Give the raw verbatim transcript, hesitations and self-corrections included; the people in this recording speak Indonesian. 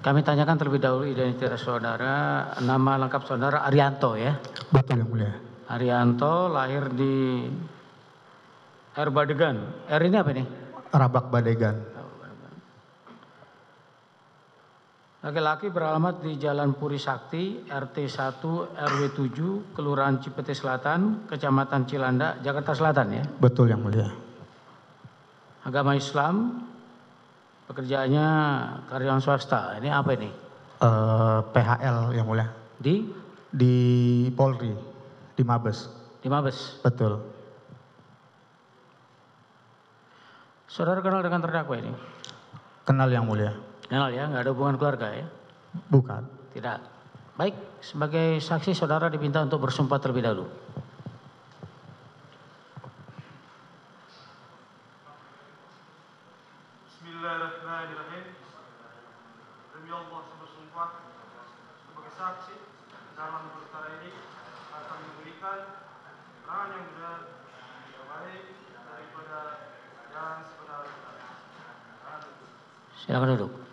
Kami tanyakan terlebih dahulu identitas saudara, nama lengkap saudara Arianto ya? Betul yang mulia. Arianto lahir di R Badegan. R ini apa nih? Rabak Badegan. Laki-laki beralamat di Jalan Puri Sakti, R T satu R W tujuh, Kelurahan Cipete Selatan, Kecamatan Cilandak, Jakarta Selatan ya? Betul yang mulia. Agama Islam, pekerjaannya karyawan swasta. Ini apa ini? Uh, P H L yang mulia. Di? Di Polri, di Mabes. Di Mabes? Betul. Saudara kenal dengan terdakwa ini? Kenal yang mulia. Kenal ya, nggak ada hubungan keluarga ya? Bukan. Tidak. Baik, sebagai saksi saudara diminta untuk bersumpah terlebih dahulu. Bismillahirrahmanirrahim. Demi Allah saya bersumpah sebagai saksi dalam perkara ini akan memberikan keterangan yang benar, yang baik daripada yang sebenar-benarnya. Silakan duduk.